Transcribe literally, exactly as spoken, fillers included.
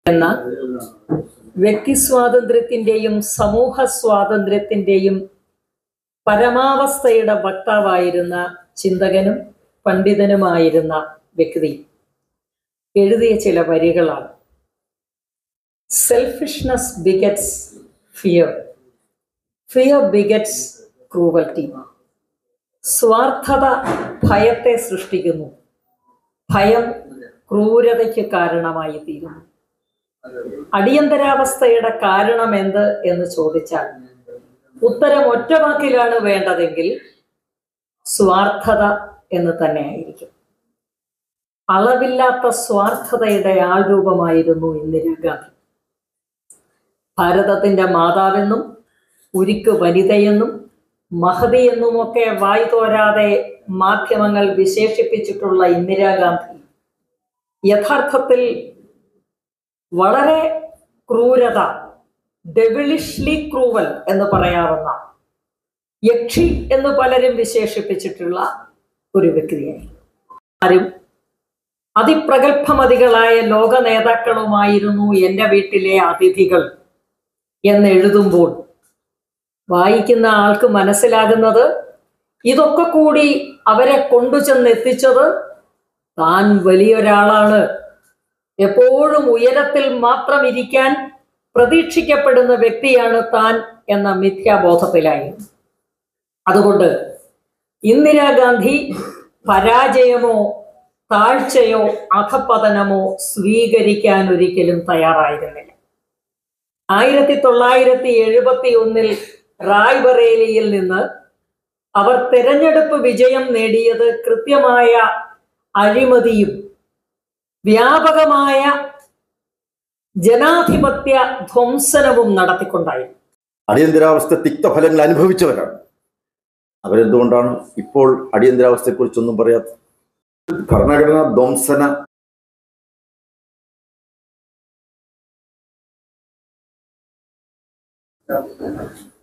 എന്ന വ്യക്തി സ്വാതന്ത്ര്യത്തിൻ്റെയും സമൂഹ സ്വാതന്ത്ര്യത്തിൻ്റെയും പരമാവസ്ഥയുടെ വക്താവായിരുന്ന ചിന്തകനും പണ്ഡിതനുമായിരുന്ന വ്യക്തി എഴുതിയ ചില വരികളാണ്. Selfishness begets fear, fear begets cruelty. സ്വാർത്ഥത ഭയത്തെ സൃഷ്ടിക്കുന്നു, ഭയം ക്രൂരതയ്ക്ക് കാരണമായി തീരുന്നു. അടിയന്തരാവസ്ഥയുടെ കാരണം എന്ത് എന്ന് ചോദിച്ചാൽ ഉത്തരം ഒറ്റ വാക്കിലാണ് വേണ്ടതെങ്കിൽ സ്വാർത്ഥത എന്ന് തന്നെയായിരിക്കും. അളവില്ലാത്ത സ്വാർത്ഥതയുടെ ആൾരൂപമായിരുന്നു ഇന്ദിരാഗാന്ധി. ഭാരതത്തിന്റെ മാതാവെന്നും ഉരുക്ക് വനിതയെന്നും മഹതി എന്നുമൊക്കെ വായ്തോരാതെ മാധ്യമങ്ങൾ വിശേഷിപ്പിച്ചിട്ടുള്ള ഇന്ദിരാഗാന്ധി യഥാർത്ഥത്തിൽ വളരെ ക്രൂരത, ഡെവിളിഷ്ലി ക്രൂവൽ എന്ന് പറയാവുന്ന, യക്ഷി എന്ന് പലരും വിശേഷിപ്പിച്ചിട്ടുള്ള ഒരു വ്യക്തിയായിരുന്നു. ആരും അതിപ്രഗത്ഭമതികളായ ലോക നേതാക്കളുമായിരുന്നു എൻ്റെ വീട്ടിലെ അതിഥികൾ എന്നെഴുതുമ്പോൾ വായിക്കുന്ന ആൾക്ക് മനസ്സിലാകുന്നത് ഇതൊക്കെ കൂടി അവരെ കൊണ്ടുചെന്നെത്തിച്ചത് താൻ വലിയൊരാളാണ്, എപ്പോഴും ഉയരത്തിൽ മാത്രം ഇരിക്കാൻ പ്രതീക്ഷിക്കപ്പെടുന്ന വ്യക്തിയാണ് താൻ എന്ന മിഥ്യാബോധത്തിലായിരുന്നു. അതുകൊണ്ട് ഇന്ദിരാഗാന്ധി പരാജയമോ താഴ്ചയോ അധപതനമോ സ്വീകരിക്കാൻ ഒരിക്കലും തയ്യാറായിരുന്നില്ല. ആയിരത്തി തൊള്ളായിരത്തി എഴുപത്തി ഒന്നിൽ റായ്ബറേലിയിൽ നിന്ന് അവർ തെരഞ്ഞെടുപ്പ് വിജയം നേടിയത് കൃത്യമായ അഴിമതിയും വ്യാപകമായ ജനാധിപത്യ ധ്വംസനവും നടത്തിക്കൊണ്ടായിരുന്നു. അടിയന്തരാവസ്ഥ തിക്തഫലങ്ങൾ അനുഭവിച്ചവരാണ്. അവരെന്തുകൊണ്ടാണ് ഇപ്പോൾ അടിയന്തരാവസ്ഥയെക്കുറിച്ചൊന്നും പറയാത്തത്? ഭരണഘടനാ ധ്വംസന